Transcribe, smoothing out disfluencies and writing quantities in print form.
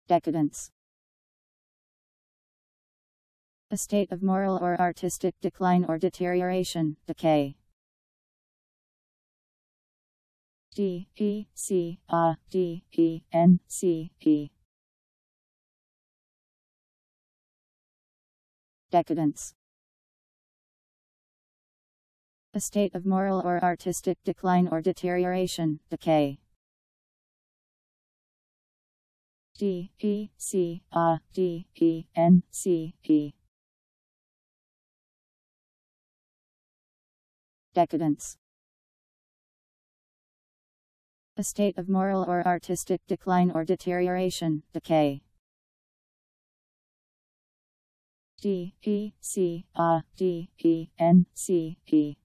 Decadence. A state of moral or artistic decline or deterioration, decay. D-E-C-A-D-E-N-C-E. Decadence. A state of moral or artistic decline or deterioration, decay. D-E-C-A-D-E-N-C-E. Decadence. A state of moral or artistic decline or deterioration, decay. D-E-C-A-D-E-N-C-E.